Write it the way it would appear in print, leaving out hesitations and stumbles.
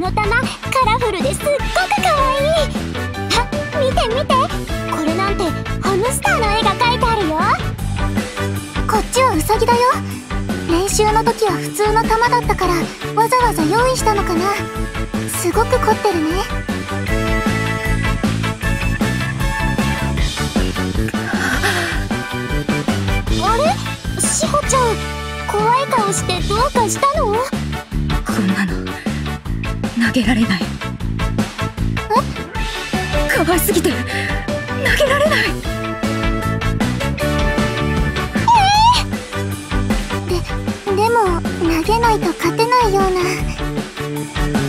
の玉、カラフルですっごくかわいい。あ、見て見て、これなんてハムスターの絵が描いてあるよ。こっちはウサギだよ。練習の時は普通の玉だったからわざわざ用意したのかな。すごく凝ってるね。あれ、しほちゃん、怖い顔してどうかしたの？ こんなの投げられない。 え？ 可愛すぎて投げられない。 でも投げないと勝てないような。